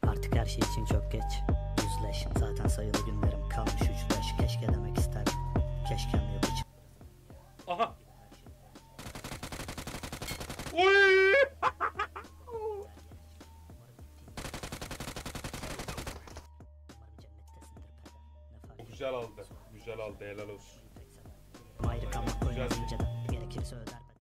Artık her şey için çok geç. Yüzleş, zaten sayılı günlerim kalmış 3-5. Keşke demek isterdim. Keşkem yok hiç. Aha. Oy! Güzel aldı. Güzel aldı. Helal olsun. Ayrı kalmak koymaz inceden. Gerekirse öder.